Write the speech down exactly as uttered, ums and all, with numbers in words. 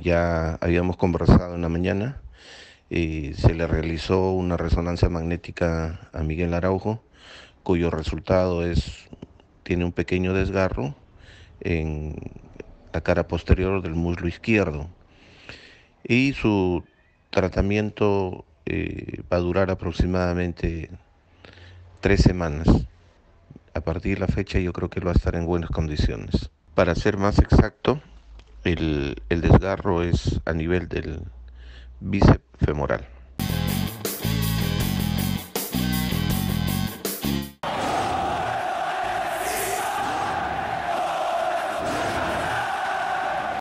ya habíamos conversado en la mañana, eh, se le realizó una resonancia magnética a Miguel Araujo, cuyo resultado es, tiene un pequeño desgarro en la cara posterior del muslo izquierdo y su tratamiento eh, va a durar aproximadamente tres semanas. A partir de la fecha yo creo que él va a estar en buenas condiciones. Para ser más exacto, el, el desgarro es a nivel del bíceps femoral.